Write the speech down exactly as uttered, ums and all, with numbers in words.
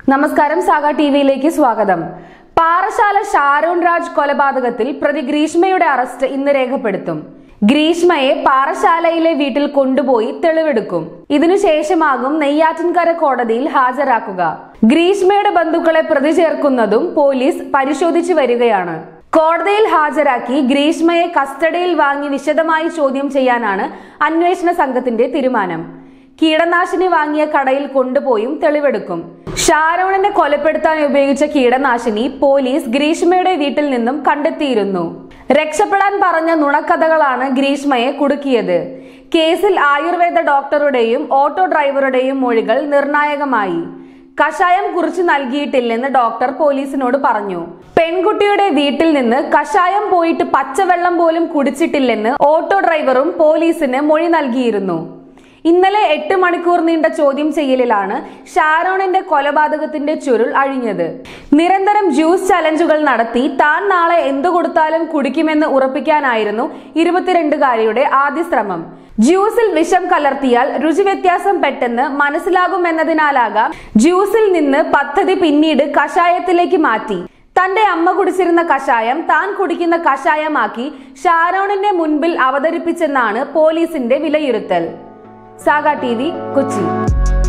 നമസ്കാരം, സാഗ ടിവിയിലേക്ക് സ്വാഗതം. പാറശാല ഷാരോൺ രാജ് കൊലപാതകത്തിൽ പ്രതി ഗ്രീഷ്മയുടെ അറസ്റ്റ് ഇന്ന് രേഖപ്പെടുത്തും. ഗ്രീഷ്മയെ പാറശാലയിലെ വീട്ടിൽ കൊണ്ടുപോയി തെളിവെടുക്കും. ഇതിനുശേഷമാകും നെയ്യാറ്റിൻകര കോടതിയിൽ ഹാജരാക്കുക. ഗ്രീഷ്മയുടെ ബന്ധുക്കളെ പ്രതി ചേർക്കുന്നതും പോലീസ് പരിശോധിച്ചു വരികയാണ്. കോടതിയിൽ ഹാജരാക്കി ഗ്രീഷ്മയെ കസ്റ്റഡിയിൽ വാങ്ങി വിശദമായി ചോദ്യം ചെയ്യാനാണ് അന്വേഷണ സംഘത്തിന്റെ തീരുമാനം. കീടനാശിനി വാങ്ങിയ കടയിൽ കൊണ്ടുപോയും തെളിവെടുക്കും. ഷാരോണിനെ കൊലപ്പെടുത്താൻ ഉപയോഗിച്ച കീടനാശിനി പോലീസ് ഗ്രീഷ്മയുടെ വീട്ടിൽ നിന്നും കണ്ടെത്തിയിരുന്നു. രക്ഷപ്പെടാൻ പറഞ്ഞ നുണക്കഥകളാണ് ഗ്രീഷ്മയെ കുടുക്കിയത്. കേസിൽ ആയുർവേദ ഡോക്ടറുടെയും ഓട്ടോ ഡ്രൈവറുടെയും മൊഴികൾ നിർണായകമായി. കഷായം കുറിച്ച് നൽകിയിട്ടില്ലെന്ന് ഡോക്ടർ പോലീസിനോട് പറഞ്ഞു. പെൺകുട്ടിയുടെ വീട്ടിൽ നിന്ന് കഷായം പോയിട്ട് പച്ചവെള്ളം പോലും കുടിച്ചിട്ടില്ലെന്ന് ഓട്ടോ ഡ്രൈവറും പോലീസിന് മൊഴി നൽകിയിരുന്നു. ഇന്നലെ എട്ട് മണിക്കൂർ നീണ്ട ചോദ്യം ചെയ്യലിലാണ് ഷാരോണിന്റെ കൊലപാതകത്തിന്റെ ചുരുൾ അഴിഞ്ഞത്. നിരന്തരം ജ്യൂസ് ചലഞ്ചുകൾ നടത്തി താൻ നാളെ എന്തു കൊടുത്താലും കുടിക്കുമെന്ന് ഉറപ്പിക്കാനായിരുന്നു ഇരുപത്തിരണ്ടുകാരിയുടെ ആദ്യ ശ്രമം. ജ്യൂസിൽ വിഷം കലർത്തിയാൽ രുചി വ്യത്യാസം പെട്ടെന്ന് മനസ്സിലാകുമെന്നതിനാലാകാം ജ്യൂസിൽ നിന്ന് പദ്ധതി പിന്നീട് കഷായത്തിലേക്ക് മാറ്റി. തന്റെ അമ്മ കുടിച്ചിരുന്ന കഷായം താൻ കുടിക്കുന്ന കഷായമാക്കി ഷാരോണിന്റെ മുൻപിൽ അവതരിപ്പിച്ചെന്നാണ് പോലീസിന്റെ വിലയിരുത്തൽ. സാഗ ടിവി, കൊച്ചി.